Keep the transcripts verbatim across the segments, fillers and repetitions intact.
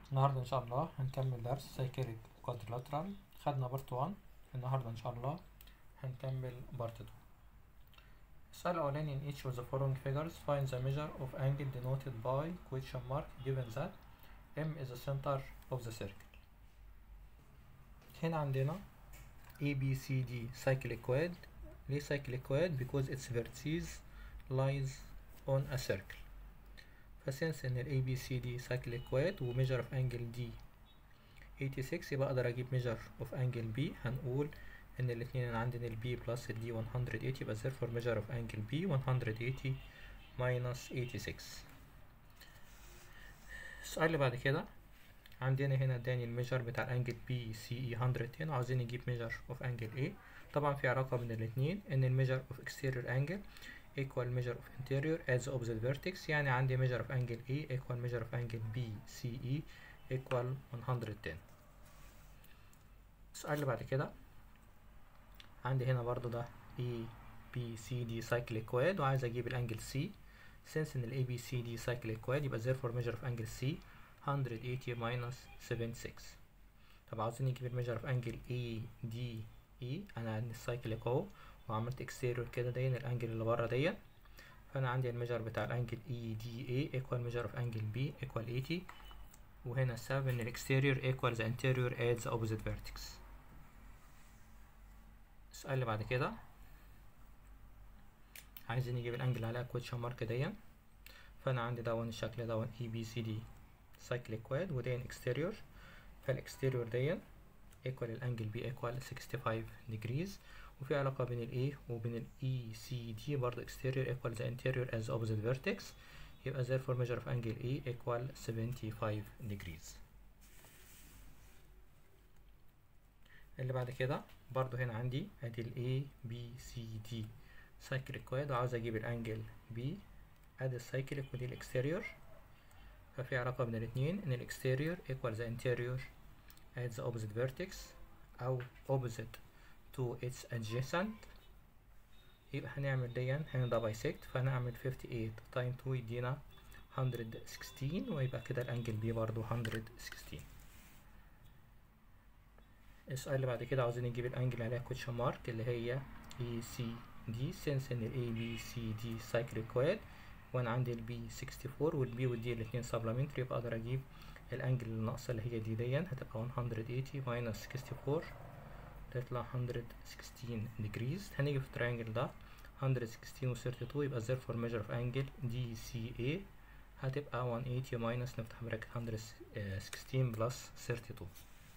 النهاردة إن شاء الله هنكمل درس سايكليك كوادريلاترال. خدنا بارت واحد. النهاردة إن شاء الله هنكمل بارت اتنين. السؤال الأولاني: in each of the following figures find the measure of angle denoted by question mark given that M is the center of the circle. هنا عندنا A B C D cyclic quad. ليه cyclic quad؟ because its vertices lies on a circle. فسنس ان ال A B C D cyclic quad و measure of angle D ستة وثمانين، يبقى اقدر اجيب measure of angle B. هنقول ان الاتنين اللي عندنا ال B plus ال D مية وتمانين، يبقى therefore measure of angle B مية وتمانين minus ستة وثمانين. السؤال اللي بعد كده عندنا هنا اداني الميجر بتاع الانجل بي سي اي مية وعشرين وعاوزين نجيب measure of angle A. طبعا في علاقة بين الاتنين ان ال measure of exterior angle equal measure of interior at the opposite vertex. يعني عندي measure of angle A equal measure of angle B C E equal مية وعشرة. السؤال اللي بعد كده عندي هنا برضو ده A B C D cyclic quad وعايز اجيب الانجل C. since ان ال A B C D cyclic quad يبقى therefore measure of angle C مية وثمانين minus سبعة وسبعين. طب عاوزين نجيب الميجر of angle A D E. انا عندي السايكليك اهو وعملت exterior كده دين الانجل اللي بره دي، فانا عندي الميجر بتاع الانجل E D A equal measure of angle B equal ثمانين، وهنا السبب ان الاكستيريور equal the interior at the opposite vertex. السؤال اللي بعد كده عايزين نجيب الانجل عليها question mark دي، فانا عندي دون الشكل دون E B C D cyclic quad ودين exterior، فالاكستيريور دي equal الانجل B equal خمسة وستين degrees، وفي علاقة بين ال A وبين ال E C D برضه exterior equal the interior as the opposite vertex، يبقى therefore measure of angle A equal خمسة وسبعين degrees. اللي بعد كده برضه هنا عندي ادي ال A B C D cyclic quad وعاوز اجيب الانجل B. ادي السايكليك ودي الاكستيريور، ففي علاقة بين الاتنين ان الاكستيريور equal the interior at the opposite vertex او opposite to its adjacent. يبقى هنعمل ديا هنا ده bisect، فهنعمل تمانية وخمسين times اتنين يدينا مية وستاشر، ويبقى كده الانجل بي برضو مية وستاشر. السؤال اللي بعد كده عاوزين نجيب الانجل عليها question mark اللي هي E C D since ان ال A B C D cyclic quad وانا عندي ال B ستة وستين وال B وال D الاتنين supplementary، يبقى اقدر اجيب الانجل الناقصة اللي هي دي دي هتبقى مية وتمانين minus ستة وستين تطلع مية وستاشر degrees. هنيجي في التريانجل ده مية وستاشر و اتنين وتلاتين، يبقى therefore measure of angle D C A هتبقى مية وتمانين minus نفتح براكت مية وستاشر plus اتنين وتلاتين.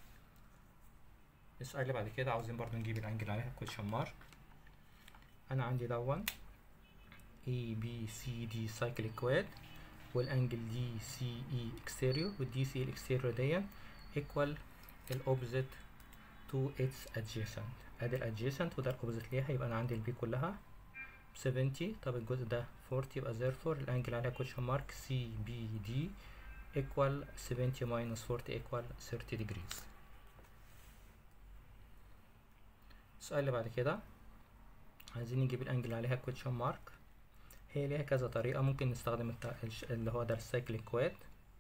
السؤال اللي بعد كده عاوزين برضو نجيب الانجل عليها question mark. انا عندي دون A B C D cyclic quad والانجل D C E exterior والدي سي الاكستيريور دي equal الاوبزيت to its adjacent. ادي الادجيسنت وده الاوبزيت ليها، يبقى انا عندي البي كلها سبعين. طب الجزء ده أربعين، يبقى therefore الانجل عليها question mark C B D equal سبعين minus أربعين equal ثلاثين degrees. السؤال اللي بعد كده عايزين نجيب الانجل عليها question mark. هي ليها كذا طريقة ممكن نستخدم اللي هو ده السايكليك كواد.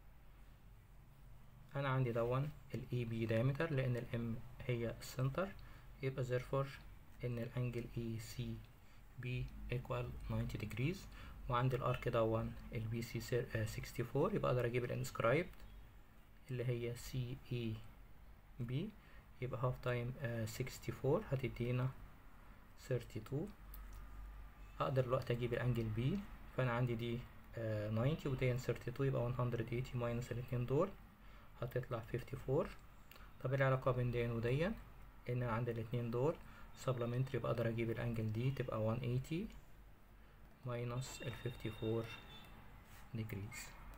انا عندي دون ال A B diameter لان ال M هي السنتر، يبقى therefore ان الانجل E C B equal تسعين degrees، وعندي الارك دون ال B C ستة وستين، يبقى اقدر اجيب الانسكرايبد اللي هي C A B، يبقى half time ستة وستين هتدينا اتنين وتلاتين. اقدر الوقت اجيب الانجل B، فانا عندي دي تسعين ودي اتنين وتلاتين، يبقى مية وتمانين minus الاتنين دول هتطلع خمسة وخمسين. طب العلاقة بين دين ودين ان عندي الاتنين دول supplementary، يبقى اقدر اجيب الانجل دي تبقى مية وتمانين minus ال خمسة وخمسين degrees.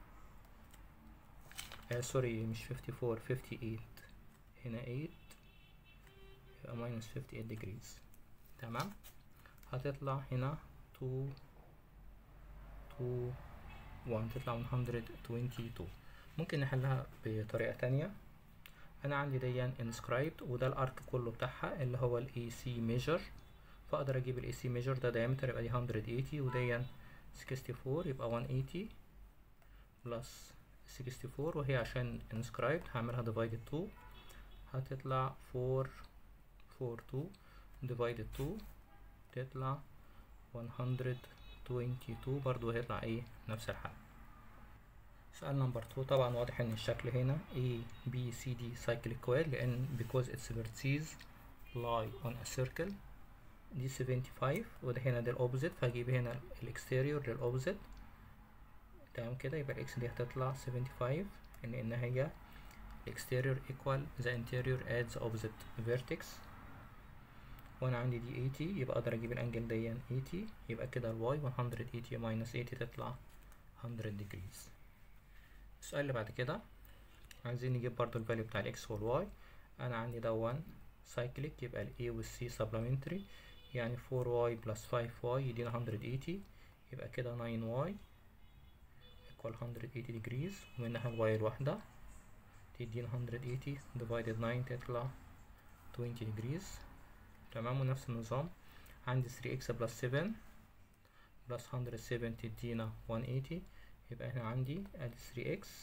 آه سوري مش خمسة وخمسين، خمسة وثمانين هنا تمانية، يبقى minus خمسة وخمسين degrees. تمام، هتطلع هنا اتنين اتنين واحد تطلع مية واتنين وعشرين. ممكن نحلها بطريقة تانية. انا عندي دي inscribed وده الارك كله بتاعها اللي هو ال A C measure، فاقدر اجيب ال A C measure ده diameter يبقى دي مية وتمانين ودي ستة وستين، يبقى مية وتمانين plus ستة وستين، وهي عشان inscribed هعملها divided two، هتطلع four four two divided two تطلع one hundred twenty-two، برضو هيطلع ايه نفس الحل. سؤال نمبر two، طبعا واضح ان الشكل هنا A B C D cyclic coil لان because its vertices lie on a circle. دي seventy-five وده هنا ده الاوبزيت، فهجيب هنا الاكستيريور للاوبزيت، تمام كده. يبقى الاكس دي هتطلع seventy-five ان ان هي الاكستيريور equal the interior at the opposite vertex، وانا عندي دي eighty، يبقى اقدر اجيب الانجل دي eighty، يبقى كده الواي one hundred eighty minus eighty تطلع one hundred degrees. السؤال اللي بعد كده عايزين نجيب برضو الفاليو بتاع الاكس والواي. انا عندي ده one cyclic، يبقى ال A وال C supplementary، يعني four y plus five y يدينا one hundred eighty، يبقى كده nine y equal one hundred eighty degrees، ومنها الواي الواحدة تدينا one hundred eighty divided nine تطلع twenty degrees، تمام. ونفس النظام عندي three x plus seven plus one hundred seven تدينا one eighty، يبقى هنا عندي ادي three x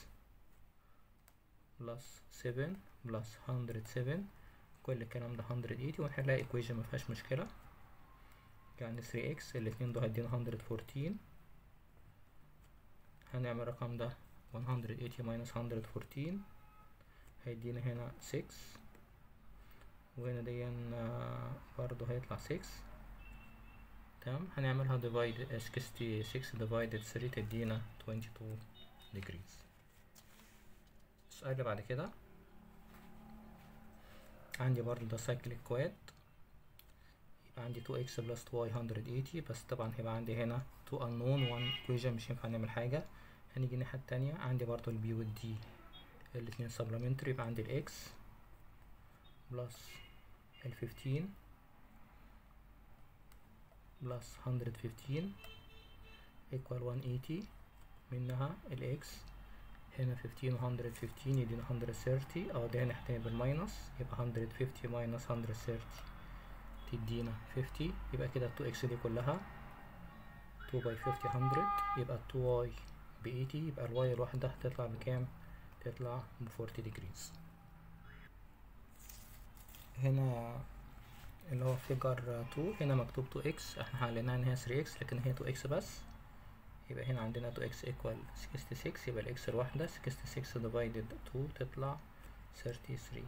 plus seven plus one hundred seven، كل الكلام ده one hundred eighty، ونحلها equation مفيهاش مشكلة. يعني three x الاتنين دول هيدينا one hundred fourteen، هنعمل الرقم ده one hundred eighty minus one hundred fourteen هيدينا هنا six، وهنا دي برضه هيطلع six، تمام. هنعملها divide sixty-six divided three تدينا twenty-two degrees. السؤال اللي بعد كده عندي برضه ده cyclic coil، يبقى عندي two x plus two y one hundred eighty، بس طبعا هيبقى عندي هنا two unknown one equation مش ينفع نعمل حاجة. هنيجي الناحية التانية، عندي برضه ال B وال D الاتنين supplementary، يبقى عندي ال x plus ال fifteen plus one hundred fifteen equal one eighty، منها ال x هنا fifteen و one hundred fifteen يدينا one hundred thirty، او ده هنحتاج بالماينس، يبقى one hundred fifty minus one hundred thirty تدينا fifty، يبقى كده ال two x دي كلها two by fifty one hundred، يبقى ال two y ب eighty، يبقى ال y الواحدة هتطلع بكام؟ تطلع ب forty degrees. هنا اللي هو فيجر two، هنا مكتوب two x، احنا حليناها ان هي three x لكن هي two x بس، يبقى هنا عندنا two x equal sixty-six، يبقى ال x الواحدة sixty-six divided two تطلع thirty-three.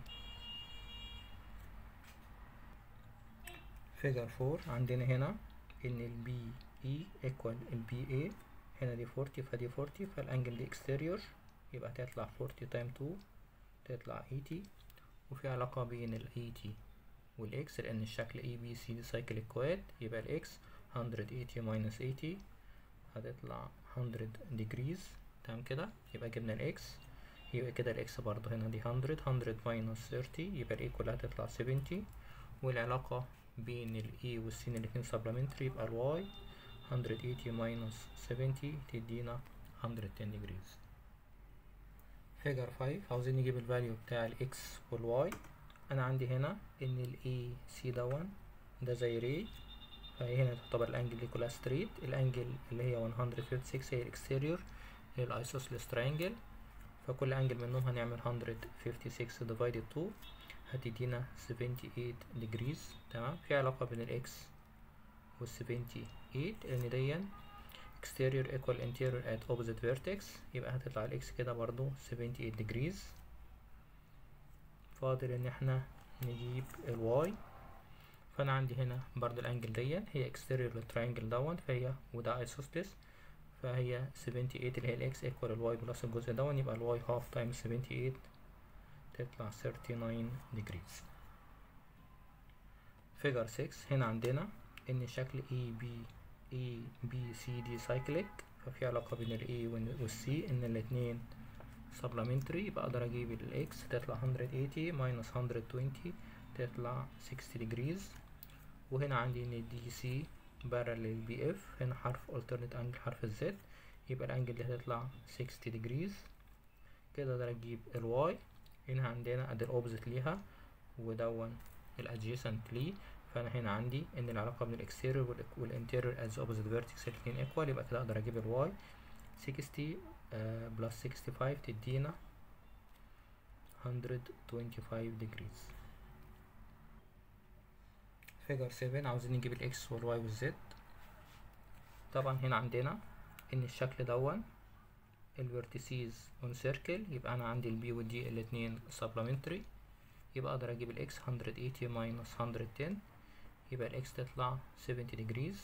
فيجر four عندنا هنا ان ال B E equal ال B A، هنا دي forty فدي forty، فالانجل دي exterior، يبقى تطلع forty times two تطلع eighty، وفي علاقة بين ال eighty وال x لأن الشكل A B C دي cyclic coil، يبقى ال x one hundred eighty minus eighty هتطلع one hundred degrees، تمام كده. يبقى جبنا ال x، يبقى كده ال x برضه هنا دي one hundred one hundred minus thirty، يبقى ال a كلها هتطلع seventy، والعلاقة بين ال A وال C الاتنين supplementary، يبقى ال y one hundred eighty minus seventy تدينا one hundred ten degrees. فيجر five عاوزين نجيب الفاليو بتاع ال x وال y. انا عندي هنا ان ال A C دون ده زي ري، فهي هنا تعتبر الانجل دي كلها ستريت، الانجل اللي هي one hundred fifty-six هي الاكستيريور هي الايسوسيلس ترينجل، فكل انجل منهم هنعمل one hundred fifty-six divided two هتدينا seventy-eight degrees، تمام. في علاقة بين ال x وال seventy-eight لان دي exterior equal interior at opposite vertex، يبقى هتطلع ال x كده برضو seventy-eight degrees. فاضل ان احنا نجيب ال y، فانا عندي هنا برضو الانجل دي هي exterior للتراينجل دون، فهي وده isosceles، فهي seventy-eight اللي هي ال x equal ال y بلس الجزء دون، يبقى ال y half times seventy-eight تطلع thirty-nine degrees. figure six هنا عندنا ان شكل A B A B C D cyclic، ففي علاقة بين ال A وال C ان الاتنين supplementary، يبقى اقدر اجيب ال x تطلع one hundred eighty minus one hundred twenty تطلع sixty degrees، وهنا عندي ان دي سي parallel بي اف، هنا حرف alternate angle حرف الزد، يبقى الانجل دي هتطلع sixty degrees. كده اقدر اجيب الواي، هنا عندنا ادي الاوبزيت ليها ودون الادجيسنت ليه، فانا هنا عندي ان العلاقه بين الاكستيريور والانتيريور از اوبزيت فيرتكس الاتنين ايكوال، يبقى كده اقدر اجيب الواي sixty بلس سكستي فايف تدينا مية وخمسة وعشرين degrees. فيجر سبعة عاوزين نجيب الاكس والواي والزد. طبعا هنا عندنا ان الشكل دون الفيرتيسيز اون سيركل، يبقى انا عندي البي والدي الاتنين سبلمنتري، يبقى اقدر اجيب الاكس مية وتمانين ماينس مية وعشرة، يبقى الاكس تطلع سبعين degrees.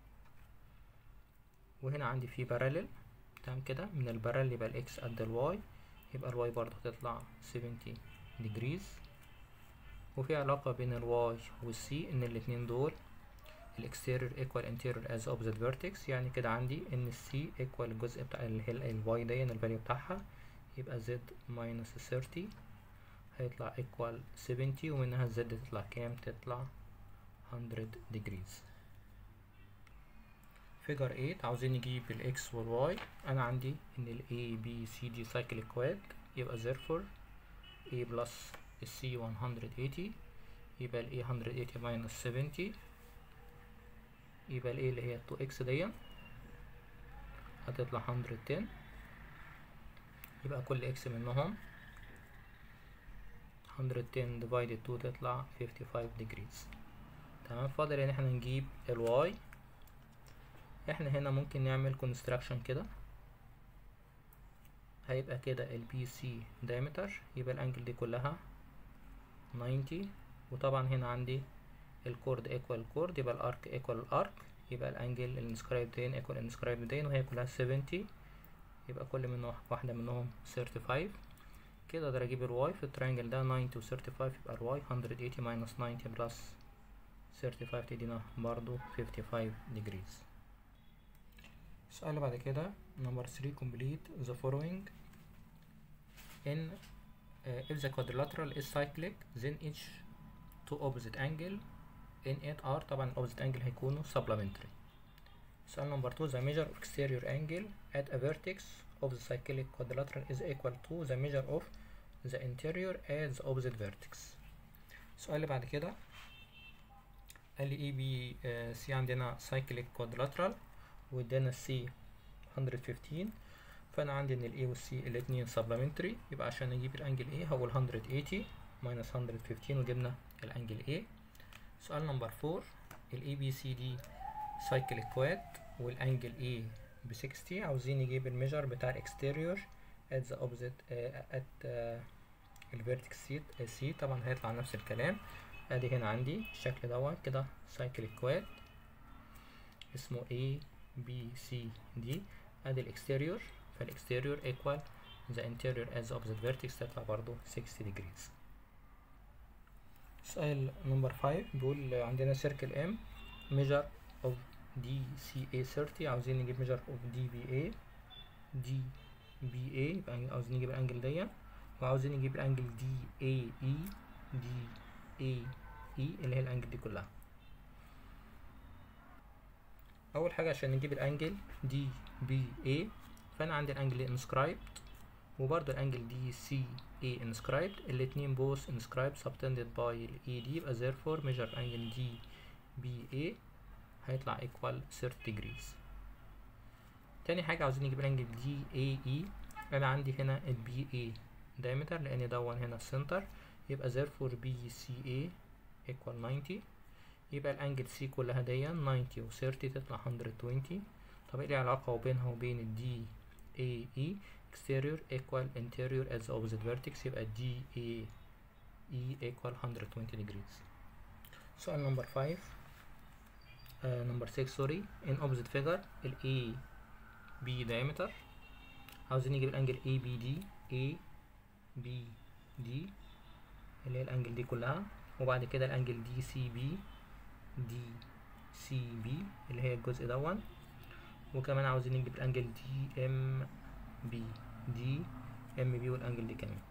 وهنا عندي في باراليل، تمام كده، من الباراليل يبقى الاكس قد الواي، يبقى الواي برضه تطلع سبعين degrees. وفي علاقة بين الواي والسي ان الاتنين دول الاكستيريور equal interior as opposite vertex، يعني كده عندي ان السي equal الجزء بتاع اللي هي الواي دي الفاليو بتاعها، يبقى z minus thirty هيطلع equal seventy، ومنها الزد تطلع كام؟ تطلع مية degrees. فيجر تمانية عاوزين نجيب الاكس والواي. انا عندي ان ال A B C D cyclic quad، يبقى therefore A plus ال C مية وتمانين، يبقى ال A مية وتمانين minus seventy، يبقى ال A اللي هي تو إكس دي هتطلع مية وعشرة، يبقى كل إكس منهم مية وعشرة divided two تطلع خمسة وخمسين degrees. تمام، فاضل ان احنا نجيب الواي. احنا هنا ممكن نعمل construction كده، هيبقى كده ال بي سي diameter، يبقى الانجل دي كلها تسعين، وطبعا هنا عندي الكورد equal الكورد، يبقى الارك equal الارك، يبقى الانجل الانسكرايب دين equal الانسكرايب دين، وهي كلها سبعين، يبقى كل منه واحدة منهم خمسة وثلاثين. كده اقدر اجيب الواي في الترينجل ده تسعين و خمسة وثلاثين، يبقى الواي مية وتمانين minus تسعين plus خمسة وثلاثين تدينا برضو خمسة وخمسين degrees. السؤال اللي بعد كده number three complete the following in uh, if the quadrilateral is cyclic then each two opposite angle in it are، طبعا opposite angle هيكونوا supplementary. سؤال number two the measure of exterior angle at a vertex of the cyclic quadrilateral is equal to the measure of the interior at the opposite vertex. السؤال اللي بعد كده قال لي اي بي سي عندنا cyclic quadrilateral وادانا السي مية وخمستاشر، فانا عندي ان الاي والسي الاتنين supplementary، يبقى عشان اجيب الانجل ايه هو ال مية وتمانين minus مية وخمستاشر وجبنا الانجل ايه. سؤال نمبر فور الاي بي سي دي cyclic quad والانجل ايه ب ستين، عاوزين نجيب الميجر بتاع الاكستيريور at the opposite uh, at uh, الفيرتكس سي سي، طبعا هيطلع نفس الكلام. ادي هنا عندي الشكل دوت كده cyclic quad اسمه A B C D، ادي الاكستيريور، فالاكستيريور equal the interior as the opposite vertex تطلع برضو ستين degrees. سؤال نمبر خمسة بيقول عندنا circle M measure of D C A ثلاثين، عاوزين نجيب measure of D B A D B A، يبقى عاوزين نجيب الانجل دي، وعاوزين نجيب الانجل D A E D A E اللي هي الانجل دي كلها. اول حاجه عشان نجيب الانجل دي بي اي، فانا عندي الانجل انسكرايبد وبرده الانجل دي سي اي انسكرايبد، الاتنين بوث انسكرايبد subtended by الاي دي، يبقى therefore measure انجل دي بي اي هيطلع equal ثلاثين degrees. تاني حاجه عاوزين نجيب الانجل دي اي اي، انا عندي هنا البي اي diameter لان دون هنا السنتر، يبقى therefore بي سي اي equal تسعين، يبقى الانجل سي كلها دي تسعين و ثلاثين تطلع مية وعشرين. طب ايه العلاقة بينها وبين ال دي اي اي؟ exterior equal interior as the opposite vertex، يبقى دي اي اي equal مية وعشرين degrees. سؤال نمبر خمسة نمبر ستة سوري in opposite figure ال A B diameter، عاوزين نجيب الانجل A B D A B D اللي هي الانجل دي كلها، وبعد كده الانجل دي سي بي دي سي بي اللي هي الجزء دون، وكمان عاوزين نجيب الانجل دي ام بي دي ام بي والانجل دي كمان.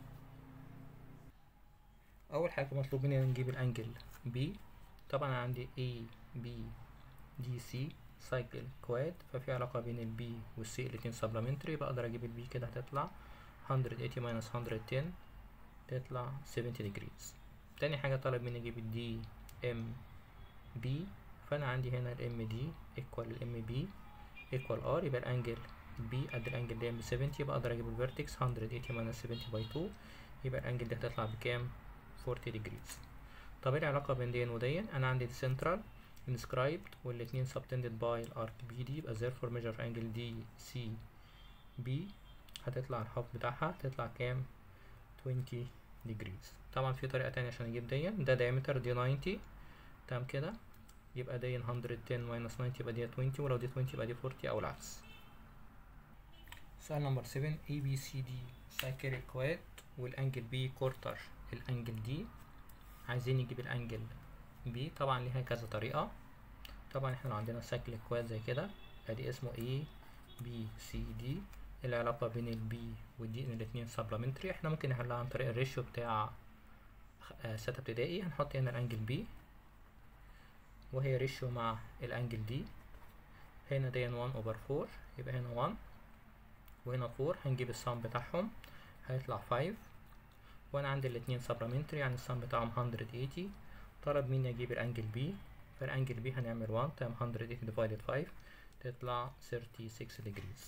اول حاجه مطلوب مننا نجيب الانجل بي، طبعا عندي A B D C سايكل كواد، ففي علاقه بين البي والسي الاتنين سبلمنتري، بقدر اجيب البي كده هتطلع مية وتمانين minus مية وعشرة تطلع سبعين degrees. تاني حاجه طلب مني اجيب الدي ام بي، فانا عندي هنا الام دي equal الام بي equal ار، يبقى الانجل بي قد الانجل دي ب سبعين، يبقى اقدر اجيب الفيرتكس مية وتمانين ماينس سبعين باي اتنين، يبقى الانجل دي هتطلع بكام؟ أربعين ديجريز. طب ايه العلاقة بين دين ودين؟ انا عندي دي سنترال inscribed والاتنين subtended by الارك بي دي، يبقى therefore measure angle دي سي بي هتطلع الحاف بتاعها تطلع كام؟ عشرين degrees. طبعا في طريقة تانية عشان اجيب دين، ده diameter دي تسعين، تمام كده، يبقى دي مية وعشرة ماينس تسعين يبقى دي عشرين، ولو دي عشرين يبقى دي أربعين او العكس. سؤال نمبر سبعة، A B C D cyclic quad والانجل B كورتر الانجل دي، عايزين نجيب الانجل B. طبعا ليها كذا طريقة. طبعا احنا لو عندنا cyclic quad زي كده ادي اسمه A B C D، العلاقة بين ال B وال D ان الاتنين supplementary. احنا ممكن نحلها عن طريق الريشيو بتاع ستة ابتدائي. هنحط هنا الانجل B وهي ريشيو مع الانجل دي، هنا دي واحد اوفر أربعة يبقى هنا واحد وهنا أربعة، هنجيب السم بتاعهم هيطلع خمسة، وانا عندي الاتنين supplementary يعني السم بتاعهم مية وتمانين. طلب مني اجيب الانجل B، فالانجل B هنعمل واحد تايم مية وتمانين divided خمسة تطلع ستة وتلاتين degrees.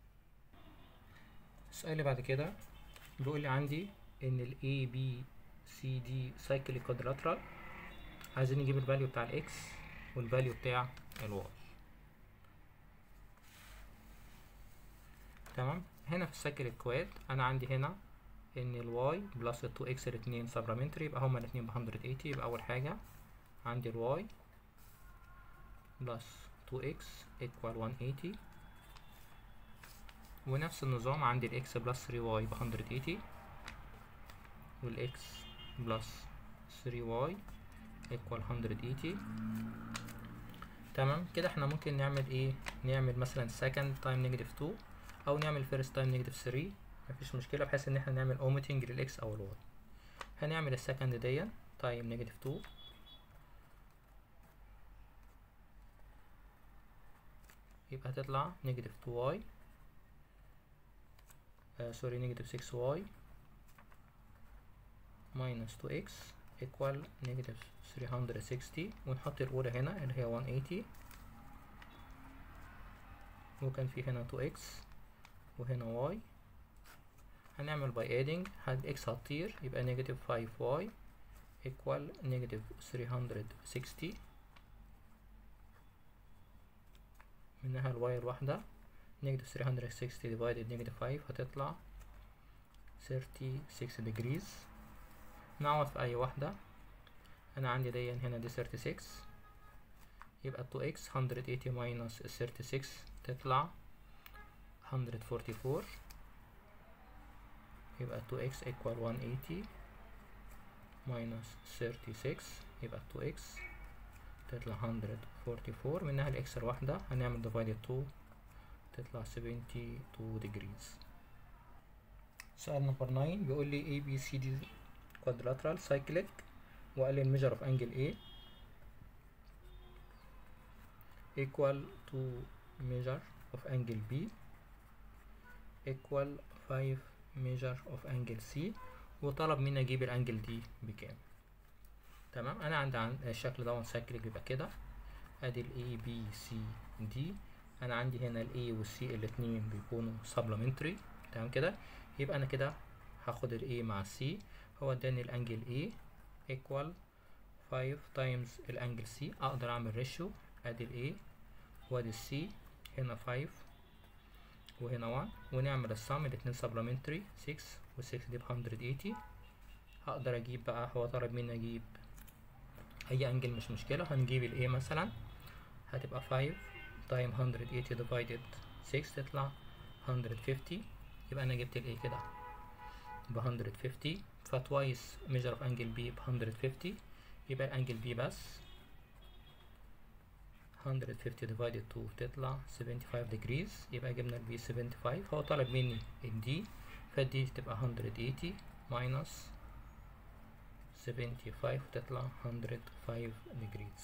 السؤال اللي بعد كده بيقول لي عندي ان ال A B C D cyclic quadrilateral، عايزين نجيب الفاليو بتاع الاكس والفاليو بتاع الواي. تمام، هنا في السايكل كواد انا عندي هنا ان الواي بلس ال تو اكس الاتنين سبلمنتري، يبقى هما الاتنين ب مية وتمانين. يبقى اول حاجه عندي الواي بلس تو اكس ايكوال مية وتمانين، ونفس النظام عندي الاكس بلس ثري واي ب مية وتمانين والاكس بلس ثري واي equal مية وتمانين. تمام كده احنا ممكن نعمل ايه؟ نعمل مثلا second time negative اتنين او نعمل first time negative تلاتة، مفيش مشكلة، بحيث ان احنا نعمل omitting للاكس او الواي. هنعمل السكند دي time negative اتنين يبقى هتطلع negative تو واي آه سوري negative سكس واي minus تو اكس equal negative ثلاثمية وستين، ونحط الأولى هنا اللي هي مية وتمانين، وكان في هنا تو اكس وهنا y. هنعمل by adding، هاد x هتطير يبقى negative خمسة واي equal negative ثلاثمية وستين، منها ال y الواحدة negative ثلاثمية وستين divided negative خمسة هتطلع ستة وتلاتين degrees. نعوض في أي واحدة، أنا عندي دي هنا دي ستة وتلاتين، يبقى تو اكس مية وتمانين minus ستة وتلاتين تطلع مية وأربعة وأربعين، يبقى تو اكس equal مية وتمانين minus ستة وتلاتين يبقى تو اكس تطلع مية وأربعة وأربعين، منها الاكس الواحدة هنعمل divided اتنين تطلع اتنين وسبعين degrees. سؤال نمبر تسعة بيقول لي A B C D quadrilateral cyclic، وقال لي الميجر of angle A equal to measure of angle B equal خمسة measure of angle C، وطلب مني اجيب الانجل دي بكام. تمام، انا عندي عن الشكل ده سايكليك بيبقى كده، ادي ال A B C D، انا عندي هنا ال A وال C الاتنين بيكونوا supplementary. تمام كده، يبقى انا كده هاخد ال A مع ال C، هو اداني الانجل A equal خمسة times الانجل C. اقدر اعمل ريشيو، ادي ال A وادي ال C، هنا خمسة وهنا واحد، ونعمل السم الاتنين supplementary ستة و ستة دي ب مية وتمانين. هقدر اجيب بقى، هو طلب مني اجيب اي انجل مش مشكلة، هنجيب ال A مثلا هتبقى خمسة تايم مية وتمانين divided ستة تطلع مية وخمسين، يبقى انا جبت ال A كده ب مية وخمسين، فتوايس measure of angle B ب مية وخمسين، يبقى الانجل B بس مية وخمسين divided اتنين تطلع خمسة وسبعين degrees، يبقى جبنا ال B خمسة وسبعين. هو طلب مني ال D، فالدي تبقى مية وتمانين minus سبعين وسبعين تطلع مية وخمسة degrees.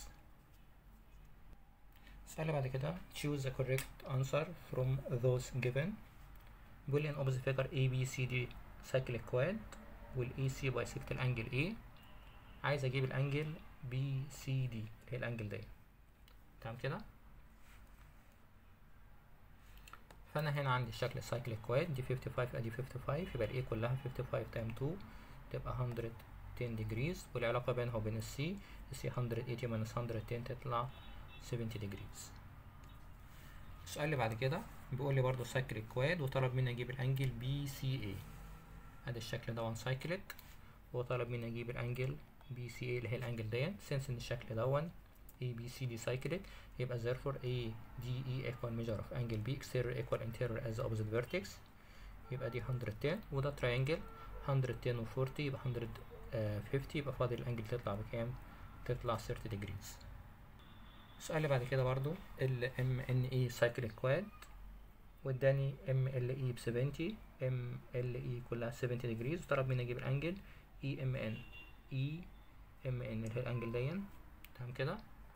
السؤال اللي بعد كده choose the correct answer from those given. بيقول لي in opposite figure A B C D cyclic quad وال A C bisect الانجل A، عايز اجيب الانجل B C D اللي هي الانجل دي. تمام كده، فانا هنا عندي الشكل السايكليك كواد، دي خمسة وخمسين ادي خمسة وخمسين، يبقى الاي كلها خمسة وخمسين تايم اتنين تبقى مية وعشرة ديجريز، والعلاقة بينها وبين السي، السي مية وتمانين ماينس مية وعشرة تطلع سبعين ديجريز. السؤال اللي بعد كده بيقول لي برضو سايكليك كواد وطلب مني اجيب الانجل بي سي اي. ادي الشكل دون سايكليك، وطلب مني اجيب الانجل بي سي اي اللي هي الانجل ديت. سنس ان الشكل دون A B C دي cyclic، يبقى therefore A D E equal measure of angle B exterior equal interior as the opposite vertex، يبقى دي مية وعشرة، وده triangle مية وعشرة و أربعين يبقى مية وخمسين، يبقى فاضل الانجل تطلع بكام؟ تطلع تلاتين degrees. السؤال اللي بعد كده برضو ال M N E cyclic quad، واداني M L E ب سبعين، M L E كلها سبعين degrees، وطلب مني اجيب الانجل E M N E M N اللي هي الانجل دي. تمام كده.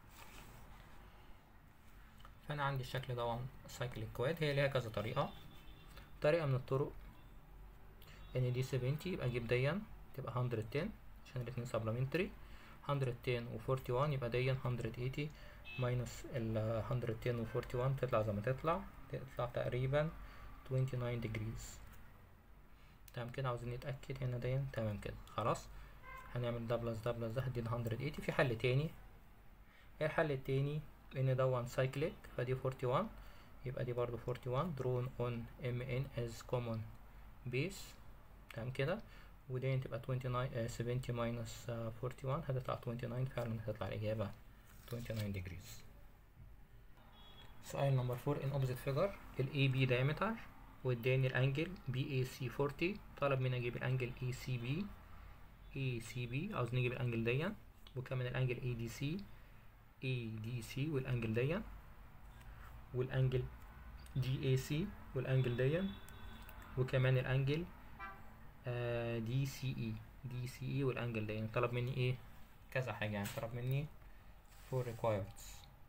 فانا عندي الشكل ده سايكليك كواد، هي ليها كذا طريقه. طريقه من الطرق ان دي سبعين يبقى اجيب ديا تبقى مية وعشرة عشان الاتنين سبلمنتري، مية وعشرة و واحد وأربعين يبقى ديا مية وتمانين ماينس ال مية وعشرة و واحد وأربعين تطلع زي ما تطلع، تطلع تقريبا تسعة وعشرين degrees. تمام كده. عاوزين نتاكد هنا ديا. تمام كده خلاص. هنعمل ده بلس ده بلس ده هدينا مية وتمانين. في حل تاني، ايه الحل التاني؟ ان ده سايكليك فدي واحد وأربعين، يبقى دي برضو واحد وأربعين drawn on M N as common base. تمام كده. ودي تبقى تسعين uh, سبعين minus uh, واحد وأربعين هتطلع تسعة وعشرين، فعلا هتطلع الإجابة تسعة وعشرين degrees. سؤال نمبر أربعة in opposite figure ال A B diameter واداني الانجل B A C أربعين، طلب مني اجيب الانجل A C B A C B، عاوز نجيب الانجل دي، وكمان الانجل A D C A D C والانجل دي، والانجل D A C والانجل دي، وكمان الانجل آه D C E D C E والانجل دي. طلب مني ايه؟ كذا حاجة يعني، طلب مني four requirements.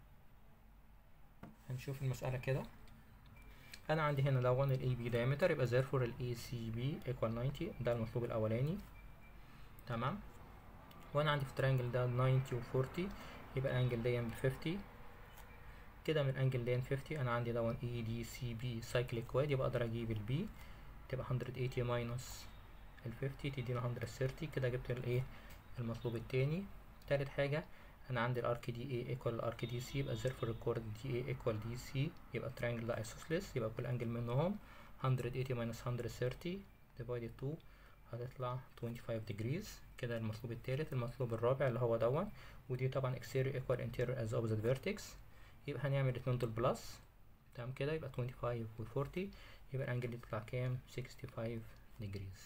هنشوف المسألة كده. انا عندي هنا دون ال A B diameter، يبقى therefore ال A C B equal تسعين، ده المطلوب الاولاني. تمام. وانا عندي في الترينجل ده تسعين و أربعين، يبقى الانجل دي ب خمسين كده. من الانجل دي خمسين انا عندي دون E D C B cyclic quad، يبقى اقدر اجيب ال B تبقى مية وتمانين ماينس ال خمسين تدينا مية وتلاتين. كده جبت الايه المطلوب التاني. تالت حاجة انا عندي الارك دي A equal الارك دي C، يبقى therefore الكورد دي A equal دي C، يبقى الترينجل ده isosceles، يبقى كل انجل منهم مية وتمانين ماينس مية وتلاتين divided اتنين هتطلع خمسة وعشرين degrees. كده المطلوب التالت. المطلوب الرابع اللي هو دون، ودي طبعا exterior equal interior as opposite vertex، يبقى هنعمل الاتنين دول بلس. تمام كده. يبقى خمسة وعشرين و أربعين، يبقى الانجل دي تطلع كام؟ خمسة وستين degrees.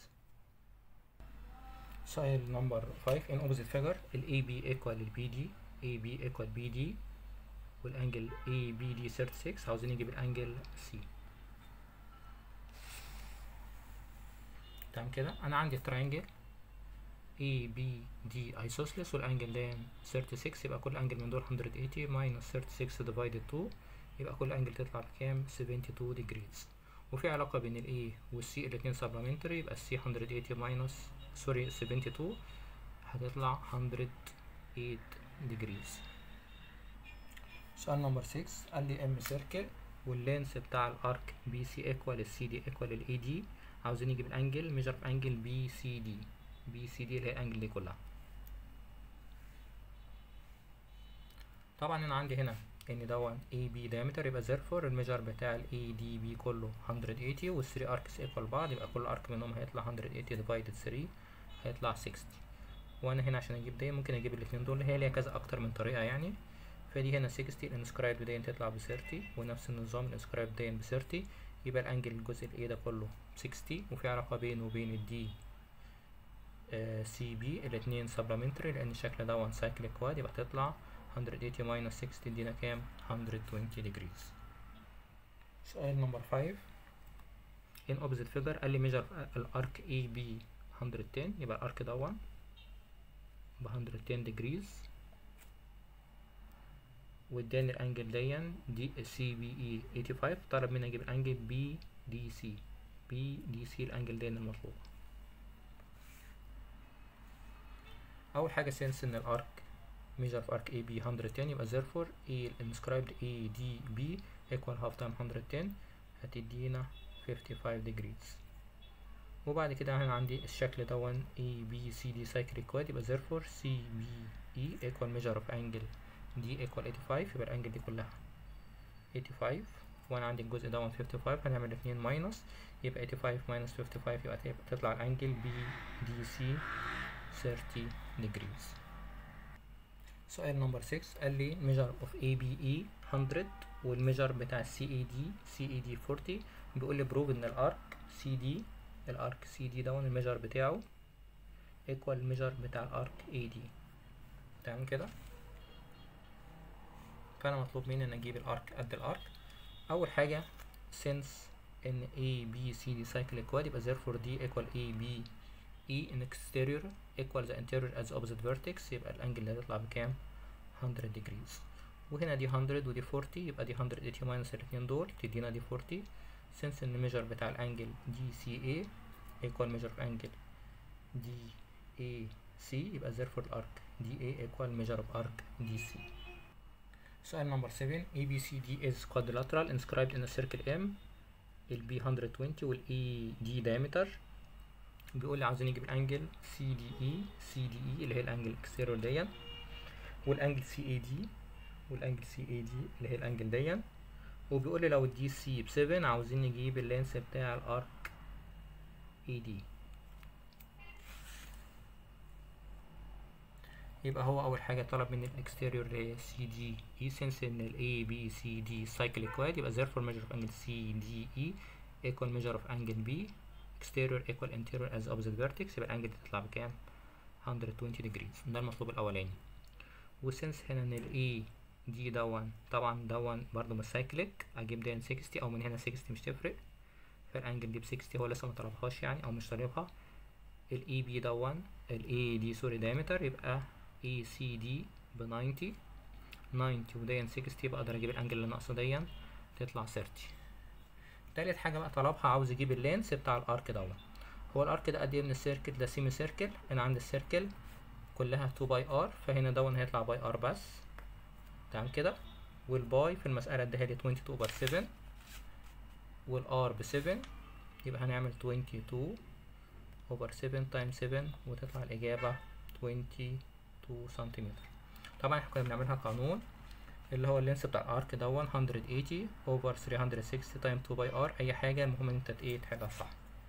سؤال نمبر خمسة in opposite figure ال A B equal ال B D A B equal B D والانجل A B D ستة وثلاثين، عاوزين نجيب الانجل C. تمام كده. انا عندي الترينجل A B D isosceles والانجل ده ستة وثلاثين، يبقى كل انجل من دول مية وتمانين ماينس ستة وثلاثين divided اتنين، يبقى كل انجل تطلع بكام؟ اتنين وسبعين degrees. وفي علاقة بين ال A وال C الاتنين supplementary، يبقى ال C مية وتمانين ماينس سوري سبعة وسبعين هتطلع مية وتمانية degrees. سؤال نمبر ستة قال لي M circle واللينس بتاع الارك بي سي ايكوال السي دي ايكوال الاي دي، عاوزين نجيب الانجل ميجر في انجل بي سي دي بي سي دي اللي هي الانجل دي كلها. طبعا انا عندي هنا ان دون اي بي diameter، يبقى therefore الميجر بتاع الاي دي بي كله مية وتمانين والثري اركس ايكوال بعض، يبقى كل ارك منهم هيطلع مية وتمانين divided ثري هيطلع ستين. وانا هنا عشان اجيب دي ممكن اجيب الاثنين دول، هي ليها كذا اكتر من طريقه يعني. فدي هنا ستين الانسكرايب دي تطلع ب ثلاثين، ونفس النظام الانسكرايب دي ب ثلاثين، يبقى الانجل الجزء الاي ده كله ستين، وفي علاقه بينه وبين الدي سي بي الاثنين سبلمنتري، لان الشكل ده وان سايكليك كواد، يبقى تطلع مية وتمانين ماينس ستين تدينا كام؟ مية وعشرين degrees. سؤال نمبر خمسة in opposite figure قال لي measure الارك اي بي مية وعشرة، يبقى الارك ده ب مية وعشرين degrees، واداني الانجل ديا دي سي بي اي خمسة وتمانين، طلب مني اجيب الانجل بي دي سي بي دي سي الانجل ديا المطلوب. اول حاجه سنس ان الارك measure في arc A B مية وعشرة، يبقى therefore A inscribed A D B equal half time مية وعشرة هتدينا خمسة وخمسين degrees. وبعد كده هنا عندي الشكل دون A B C D cyclic quad، يبقى therefore C B E equal measure of angle D equal eighty-five، يبقى الانجل دي كلها eighty-five، وانا عندي الجزء دون خمسة وخمسين، هنعمل اتنين ماينس، يبقى eighty-five minus fifty-five يبقى تطلع الانجل B D C thirty degrees. سؤال نمبر ستة قال لي measure of A B E one hundred والميجر بتاع C A D C A D forty، بيقول لي بروف ان الارك C D الارك C D دون الميجر بتاعه equal الميجر بتاع الارك A D. تمام كده؟ فانا مطلوب مني ان اجيب الارك قد الارك. اول حاجه since ان A B C D cyclic quad، يبقى therefore D equal A B E in exterior equal the interior as opposite vertex، يبقى الانجل اللي هتطلع بكام؟ one hundred degrees. وهنا دي one hundred ودي forty، يبقى دي one hundred eighty minus الاتنين دول تدينا دي forty. since ان الميجر بتاع الانجل D C A equal measure of angle D A C، يبقى therefore الارك D A equal measure of arc D C. سؤال نمبر سبعة A B C D is quadrilateral inscribed in a circle M، ال B one hundred twenty وال A D diameter. بيقول لي عاوزين نجيب الانجل C D E C D E اللي هي الانجل exterior دي، والانجل C A D والانجل C A D اللي هي الانجل دي. وبيقول لي لو الدي سي بسبعة عاوزين نجيب اللينس بتاع الارك اي دي. يبقى هو اول حاجه طلب مني الاكستيريور اللي هي سي دي اي، سنس ان الاي بي سي دي cyclic quad، يبقى therefore measure of angle سي دي اي equal measure of angle B exterior equal interior as opposite vertex، يبقى الانجل دي تطلع بكام؟ one hundred twenty degrees. ده المطلوب الاولاني. وسنس هنا ان الاي دي دون طبعا دون برضو مش سايكليك، اجيب دين sixty او من هنا sixty مش تفرق، فالانجل دي ب sixty هو لسه مطلبهاش يعني او مش طالبها. الاي بي دون الاي دي سوري diameter، يبقى اي سي دي ب ninety ninety ودين sixty، يبقى اقدر اجيب الانجل اللي ناقصه دين تطلع thirty. تالت حاجه بقى طلبها عاوز اجيب اللينس بتاع الارك دون. هو الارك ده قد ايه من السيركل؟ ده سيمي سيركل، انا عندي السيركل كلها two باي ار، فهنا دون هيطلع باي ار بس. تمام كده؟ والباي في المسألة اداها لي twenty-two over seven، والار ب seven، يبقى هنعمل twenty-two over seven times seven وتطلع الإجابة twenty-two سنتيمتر. طبعا احنا كنا بنعملها قانون اللي هو اللينس بتاع الارك دون one hundred eighty over three hundred sixty times two by r، أي حاجة المهم ان انت ايه تحلها صح.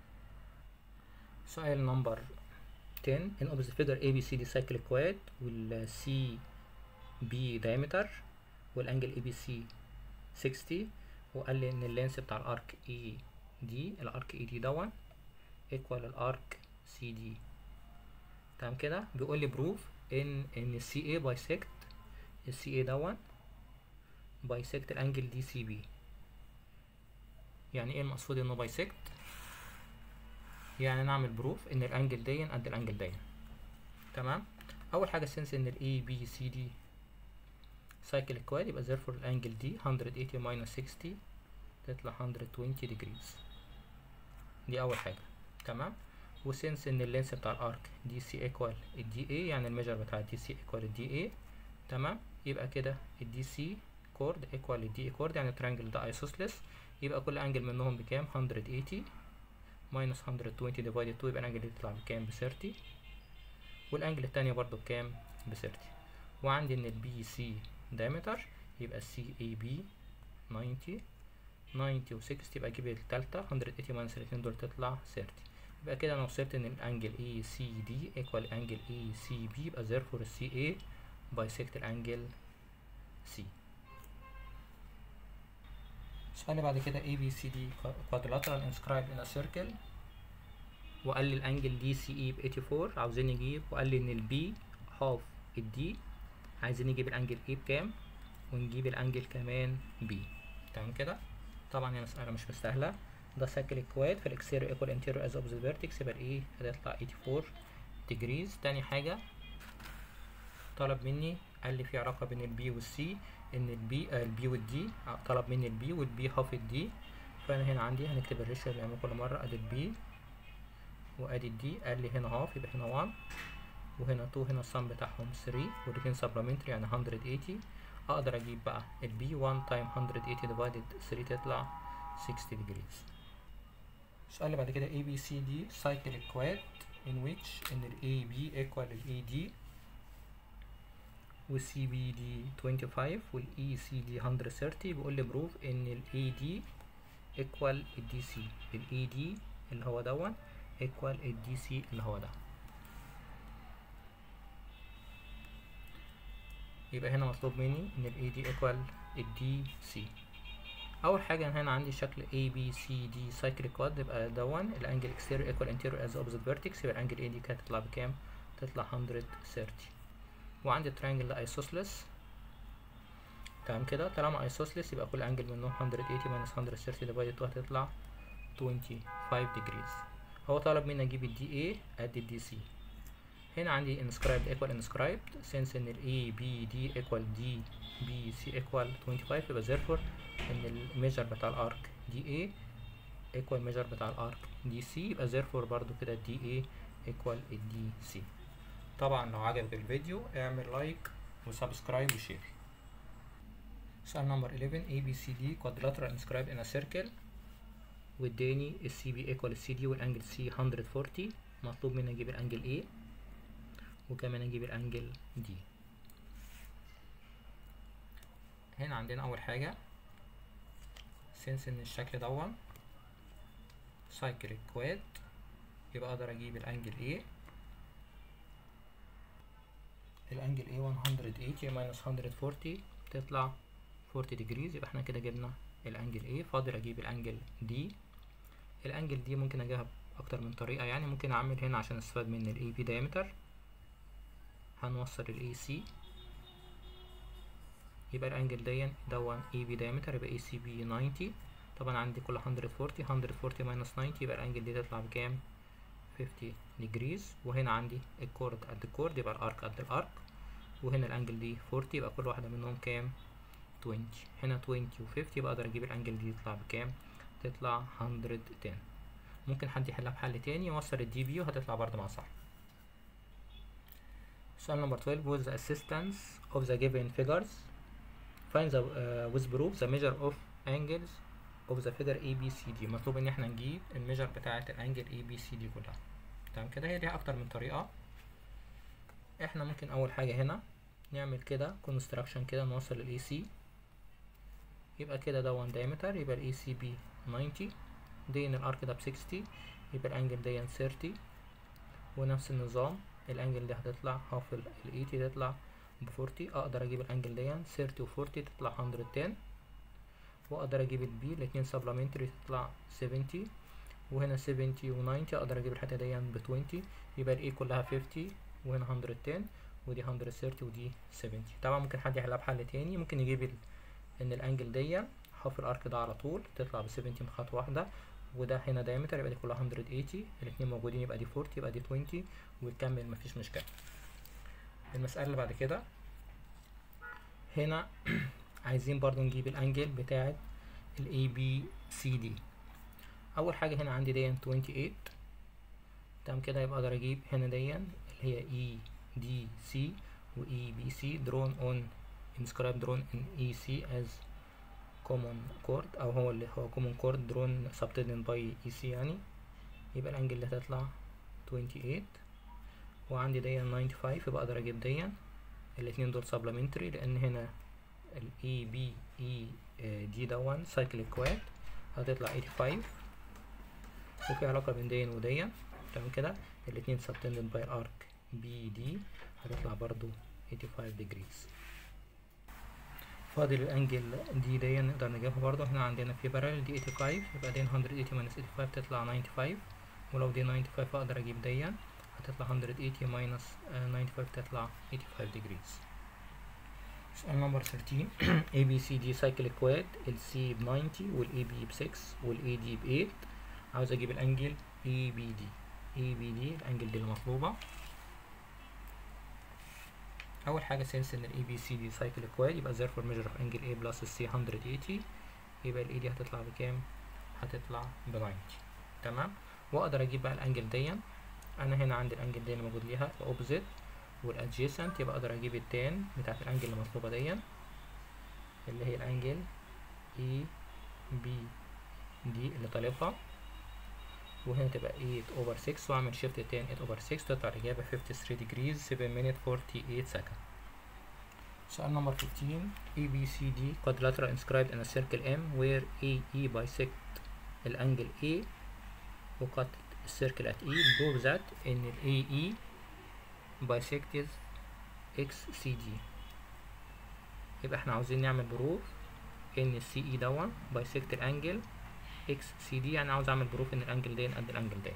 سؤال نمبر ten in opposite figure A B C D cyclic quad وال C B diameter والانجل اي بي سي sixty، وقال لي ان اللينس بتاع الارك اي دي الارك اي دي دون ايكوال الارك سي دي. تمام كده؟ بيقول لي بروف ان ان السي اي بايسكت السي اي دون بايسكت الانجل دي سي بي. يعني ايه المقصود انه بايسكت؟ يعني نعمل بروف ان الانجل دي قد الانجل دي. تمام؟ اول حاجه سنس ان الاي بي سي دي cyclic quad، يبقى therefore الانجل دي one hundred eighty minus sixty تطلع one hundred twenty degrees. دي اول حاجه. تمام؟ وسنس ان اللينس بتاع الارك دي سي equal الدي اي، يعني الميجر بتاع الدي سي equal الدي اي. تمام؟ يبقى كده الدي سي كورد equal الدي اي كورد، يعني الترينجل ده ايسوسلس، يبقى كل انجل منهم بكام؟ one hundred eighty minus one hundred twenty divided two، يبقى الانجل دي تطلع بكام؟ ب thirty، والانجل التانية برضو بكام؟ ب thirty. وعندي ان البي سي diameter يبقى سي اي بي ninety ninety و sixty، يبقى اجيب التالتة one hundred eighty minus الاتنين دول تطلع thirty. يبقى كده انا وصلت ان الانجل اي سي دي equal انجل اي سي بي، يبقى therefore السي اي بايسكت الانجل سي. السؤال اللي بعد كده A B C D quadrilateral inscribed in a circle، وقال لي الانجل دي سي اي ب eighty-four عاوزين نجيب، وقال لي ان البي half الدي، عايزين نجيب الانجل A بكام ونجيب الانجل كمان B. تمام كده؟ طبعا هي مسألة مش مستاهلة، ده cyclic quad في الاكستيريور equal interior as opposite vertex، يبقى الايه هتطلع eighty-four degrees. تاني حاجة طلب مني قال لي في علاقة بين البي والسي، ان البي آه البي والدي، طلب مني البي والبي هاف الدي، فانا هنا عندي هنكتب الريشيو اللي بنعمله كل مرة، ادي البي وادي الدي، قال لي هنا هاف يبقى هنا one وهنا two، هنا السم بتاعهم three والاتنين supplementary يعني one hundred eighty. اقدر اجيب بقى البي one time one hundred eighty divided three تطلع sixty degrees. السؤال اللي بعد كده A B C D cyclic quad in which ان ال A B equal ال A D وال C B D twenty-five وال E C D one hundred thirty. بيقول لي prove ان ال A D equal ال D C. ال A D اللي هو دون equal ال D C اللي هو ده. يبقى هنا مطلوب مني ان ال A D equal ال D C. اول حاجه هنا عندي شكل A B C D cyclic quad، يبقى دون الانجل exterior equal interior as opposite vertex، يبقى الانجل A D كانت تطلع بكام؟ تطلع one hundred thirty. وعندي الترينجل ده isosceles. تمام كده، طالما isosceles يبقى كل انجل منهم one hundred eighty minus one hundred thirty divided two هتطلع twenty-five degrees. هو طالب مني اجيب ال D A قد ال D C. هنا عندي inscribed equal inscribed since ان ال A B D equal D B C equal twenty-five، يبقى therefore ان الميجر بتاع الارك D A equal measure بتاع الارك D C، يبقى therefore برضو كده D A equal ال D C. طبعا لو عجبك الفيديو اعمل لايك وسبسكرايب وشير. سؤال نمبر eleven A B C D quadrilateral inscribed in a circle، واداني ال C B equal ال C D والانجل C one hundred forty. مطلوب مني اجيب الانجل A وكمان اجيب الانجل D. هنا عندنا اول حاجة since ان الشكل دون cyclic quad، يبقى اقدر اجيب الانجل A. الانجل A one hundred eighty minus one hundred forty تطلع forty degrees، يبقى احنا كده جبنا الانجل A. فاضل اجيب الانجل D. الانجل D ممكن اجيبها باكتر من طريقة، يعني ممكن اعمل هنا عشان استفاد من ال A B diameter هنوصل ال A C، يبقى الانجل دين دون A B diameter يبقى A C B ninety. طبعا عندي كل one hundred forty one hundred forty minus ninety يبقى الانجل دي تطلع بكام؟ fifty degrees. وهنا عندي الكورد قد الكورد يبقى الارك قد الارك، وهنا الانجل دي forty يبقى كل واحدة منهم كام؟ twenty. هنا twenty و fifty يبقى اقدر اجيب الانجل دي تطلع بكام؟ تطلع one hundred ten. ممكن حد يحلها بحل تاني يوصل الدي بي وهتطلع برضه مع صح. سؤال نمبر twelve with the assistance of the given figures find the uh, with proof the measure of angles of the figure A B C D. مطلوب ان احنا نجيب الميجر بتاعة الانجل A B C D كلها. تمام كده، هي ليها اكتر من طريقة. احنا ممكن اول حاجة هنا نعمل كده construction كده، نوصل ال A C، يبقى كده ده one diameter يبقى ال A C B ninety، دين الارك ده ب sixty يبقى الانجل دي thirty. ونفس النظام الانجل دي هتطلع half ال eighty تطلع ب forty. اقدر اجيب الانجل دي thirty و forty تطلع one hundred ten، واقدر اجيب البي الاتنين supplementary تطلع seventy، وهنا seventy و ninety اقدر اجيب الحتة دي ب twenty يبقى ال A كلها fifty وهنا one hundred ten ودي one hundred thirty ودي seventy. طبعا ممكن حد يحلها بحل تاني، ممكن يجيب ال ان الانجل دي half الارك ده على طول تطلع ب seventy من خطوة واحدة، وده هنا diameter يبقى دي كلها one hundred eighty، الاتنين موجودين يبقى دي forty يبقى دي twenty ويكمل مفيش مشكلة. المسألة اللي بعد كده هنا عايزين برضو نجيب الانجل بتاعة ال A B C D. اول حاجة هنا عندي دي twenty-eight. تمام كده، يبقى اقدر اجيب هنا دي اللي هي E D C و E B C drawn on inscribed drawn in E C as common chord، او هو اللي هو common chord drawn subtended by E C يعني. يبقى الانجل اللي هتطلع twenty-eight، وعندي دي ninety-five يبقى اقدر اجيب دي الاتنين دول supplementary، لان هنا ال A B E D دون cyclic quad هتطلع eighty-five، وفي علاقة بين دي ودي. تمام كده، الاتنين subtended by arc B D هتطلع برضو eighty-five degrees. فاضل الانجل دي دي نقدر نجيبها برضو. هنا عندنا في parallel دي eighty-five يبقى دي one hundred eighty minus eighty-five تطلع ninety-five، ولو دي ninety-five اقدر اجيب دي هتطلع one hundred eighty minus ninety-five تطلع eighty-five degrees. سؤال نمبر thirteen A B C D cyclic quad ال C ب ninety وال A B ب six وال A D ب eight. عاوز اجيب الانجل A B D. A B D الانجل دي المطلوبة. اول حاجة since ان ال A B C D cyclic quad يبقى therefore measure of angle A plus ال C one hundred eighty، يبقى ال A دي هتطلع بكام؟ هتطلع ب ninety. تمام، واقدر اجيب بقى الانجل دي. انا هنا عندي الانجل دي اللي موجود ليها opposite والادجيسنت، يبقى اقدر اجيب التان بتاعت الانجل المطلوبة دي اللي هي الانجل A B دي اللي طالبها، وهنا تبقى eight over six، واعمل shift تاني eight over six، تطلع الإجابة fifty-three degrees seven minutes forty-eight seconds. سؤال نمبر fifteen. A B C D quadrilateral inscribed in a circle M where A E bisect الأنجل A وقط السيركل at E. prove that إن ال A E bisects X C D. يبقى احنا عاوزين نعمل بروف إن ال C E دون bisect الأنجل X C D، يعني عاوز أعمل بروف إن الأنجل دين قد الأنجل دين.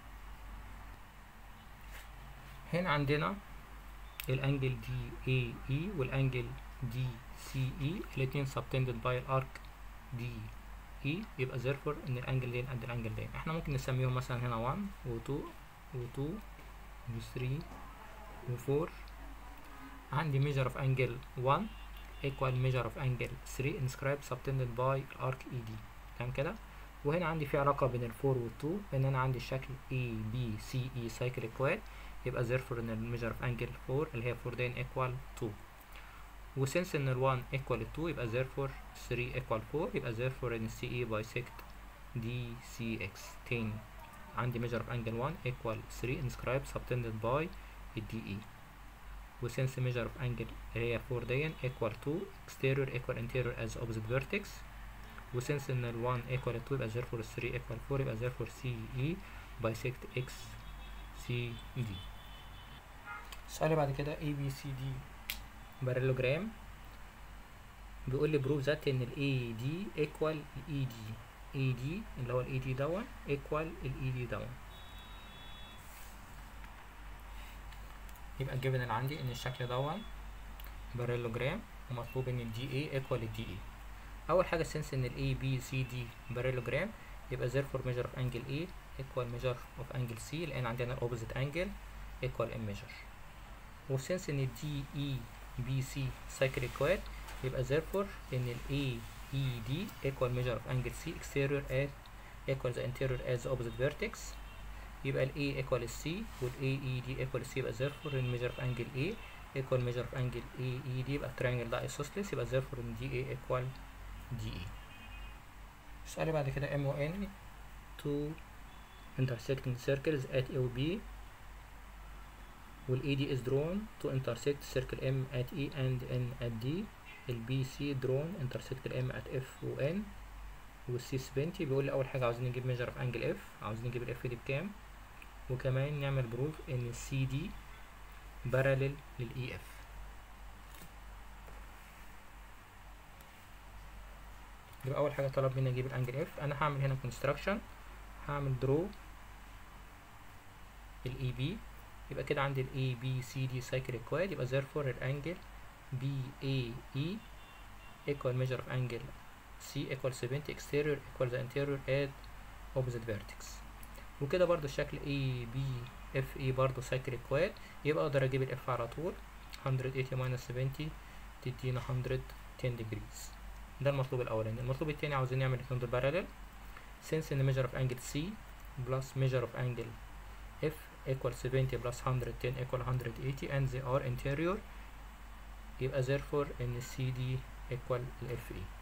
هنا عندنا الأنجل D A E والأنجل D C E الاتنين subtended by الارك D E، يبقى therefore إن الأنجل دين قد الأنجل دين. احنا ممكن نسميهم مثلا هنا one و two و two و three و four. عندي measure of angle one equal measure of angle three inscribed subtended by الارك E D. تمام كده. وهنا عندي في علاقة بين ال four وال two، إن أنا عندي الشكل A B C E cyclic quad، يبقى therefore إن ال measure of angle four اللي هي four دين equal two. وسنس إن ال one equal two يبقى therefore three equal four، يبقى therefore إن C E bisect D C X. تاني عندي measure of angle one equal three inscribed subtended by ال D E. وسنس measure of angle اللي هي four دين equal two exterior equal interior as opposite vertex. وسنس إن ال one equal two يبقى therefore three equal four، يبقى therefore C E bisect X C D. السؤال اللي بعد كده A B C D parallelogram، بيقول لي prove that إن ال A D equal ال E D. A D اللي هو ال A D دون equal ال E D دون. يبقى الجبن اللي عندي إن الشكل دون parallelogram، ومطلوب إن ال D A equal ال D A. أول حاجة since إن ال A B C D parallelogram، يبقى therefore measure of angle A equal measure of angle C، لأن عندنا opposite angle equal M measure. وسنس إن ال D E B C cyclic quad، يبقى therefore إن ال A E D equal measure of angle C exterior at equal the interior as opposite vertex. يبقى ال A equal C وال A E D equal C، يبقى therefore إن measure of angle A equal measure of angle A E D، يبقى triangle ده isosceles، يبقى therefore إن D A equal D E. السؤال اللي بعد كده M و N two intersecting circles at A و B، وال A D is drawn to intersect circle M at E and N at D. ال B C drawn intersect ال M at F و N وال C سبنتي. بيقول لي أول حاجة عاوزين نجيب measure of angle F، عاوزين نجيب ال F دي بكام، وكمان نعمل بروف إن ال C D parallel لل E F. يبقى أول حاجة طلب مني أجيب الأنجل F. أنا هعمل هنا construction، هعمل draw ال E B، يبقى كده عندي ال A B C D cyclic quad، يبقى therefore الأنجل B A E equal measure of angle C equal seventy exterior equal the interior at opposite vertex. وكده برضو الشكل A B F E برضو cyclic quad، يبقى أقدر أجيب ال F على طول one hundred eighty minus seventy تدينا one hundred ten degrees. ده المطلوب الأولاني. المطلوب التاني عاوزين نعمل اتنين دول parallel since in measure of angle C plus measure of angle F equal seventy plus one hundred ten equal one hundred eighty and they are interior، يبقى therefore إن C D equal ال F E.